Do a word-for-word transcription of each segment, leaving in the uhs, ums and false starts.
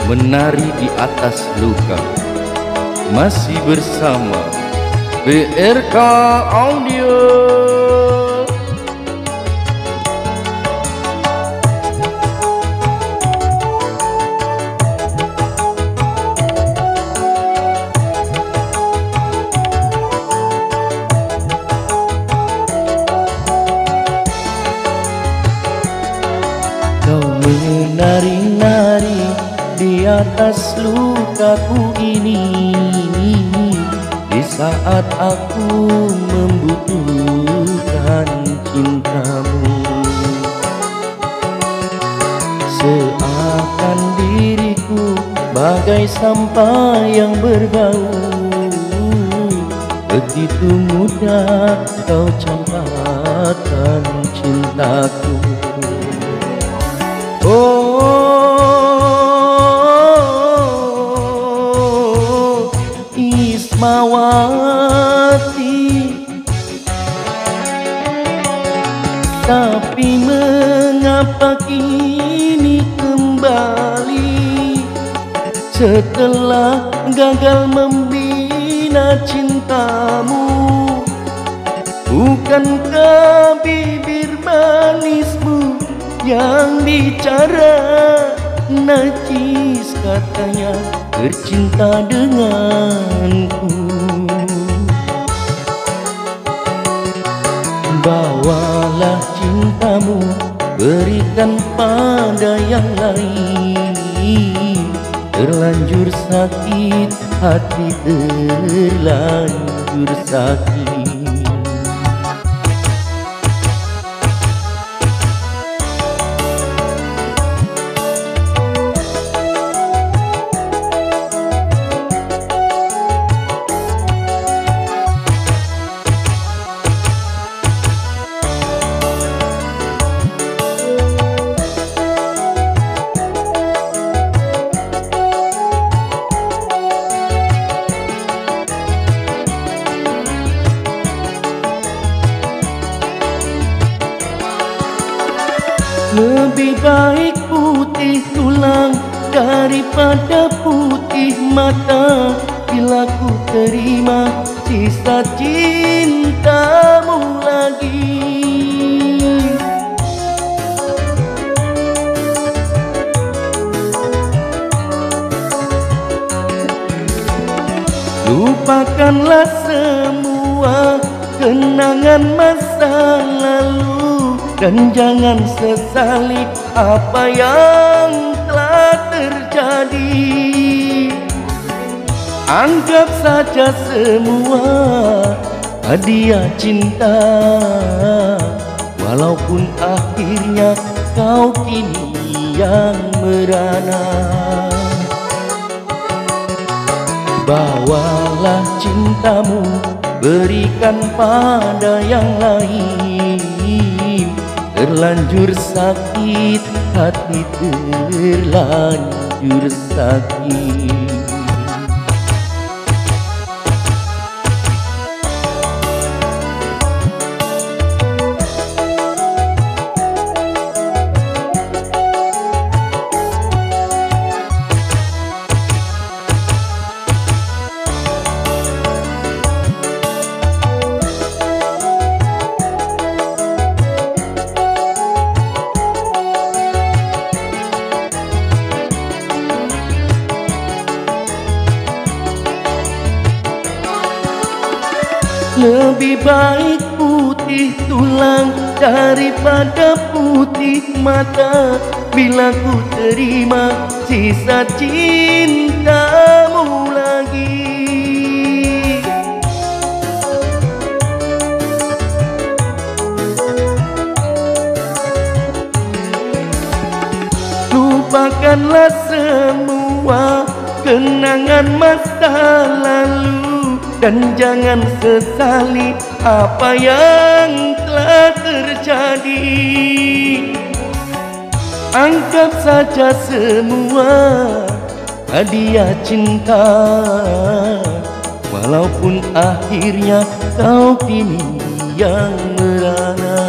menari di atas luka. Masih bersama B R K Audio. Kau menari-nari di atas lukaku ini, di saat aku membutuhkan cintamu. Seakan diriku bagai sampah yang berbau, begitu mudah kau campakkan cintaku. Oh, Ismawati, tapi mengapa kini kembali setelah gagal membina cintamu? Bukankah bibir manismu yang bicara najis katanya bercinta denganku? Bawalah cintamu, berikan pada yang lain. Terlanjur sakit hati, terlanjur sakit. Lebih baik putih tulang daripada putih mata, bila ku terima sisa cintamu lagi. Lupakanlah semua kenangan masa lalu, dan jangan sesali apa yang telah terjadi. Anggap saja semua hadiah cinta, walaupun akhirnya kau kini yang merana. Bawalah cintamu, berikan pada yang lain. Terlanjur sakit hati, terlanjur sakit. Lebih baik putih tulang daripada putih mata, bila ku terima sisa cintamu lagi. Lupakanlah semua kenangan masa lalu, dan jangan sesali apa yang telah terjadi. Anggap saja semua hadiah cinta, walaupun akhirnya kau kini yang merana.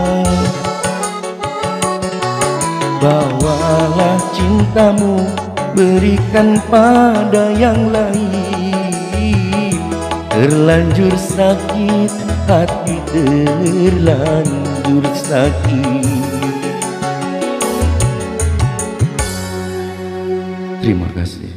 Bawalah cintamu, berikan pada yang lain. Terlanjur sakit hati, terlanjur sakit. Terima kasih.